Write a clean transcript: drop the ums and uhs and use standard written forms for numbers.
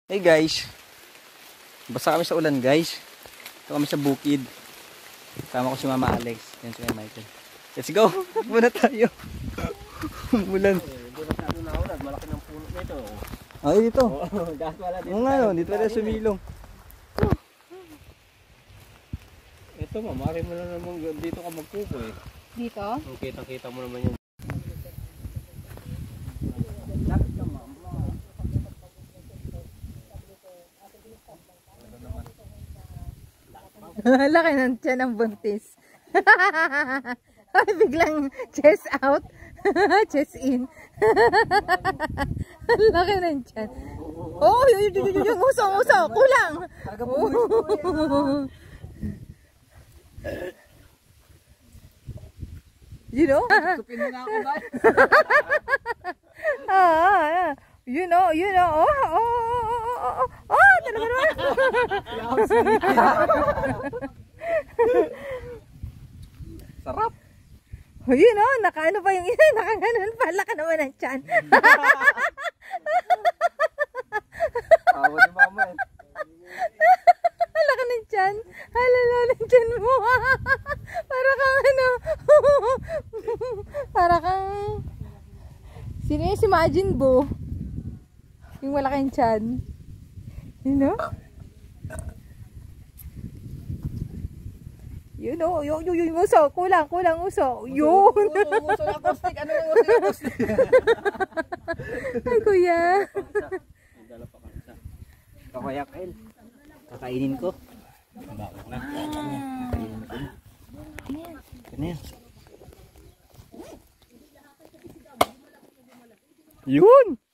Hey guys, basa kami sa ulan guys. Ito kami sa bukid. Kasama ko si Mama Alex. Yan si Michael. Let's go! Muna tayo. Umulan. Hindi masyado na ulan. Malaki ng puno nito. Ay, dito. Gas wala dito. Oo nga no, dito na sumilong. Ito mamari mo na naman dito ka magkuko eh. Dito? Kita-kita mo naman yung Laki ng tiyan ng buntis. Ay, biglang chest out. Chest in. Laki ng tiyan. Oh, yung uso. Kulang. You know? Supin mo nga ako ba? You know. Talaga naman. Sarap. You know, nakaano pa yung isa, nakaganon pala ka naman ang tiyan. Awa ni Mama eh. Laki ng tiyan. Halala ng tiyan mo. Para kang ano. Para kang... Sino yung si Majin Buu? Yung malaking tiyan. You know? You know, yung uso. Kulang uso. Yun. Uso na acoustic. Ano yung uso na acoustic? Ay, kuya. Kakuya Kyle. Kakainin ko. Bakit na? Kakainin ko. Ano yan? Yun!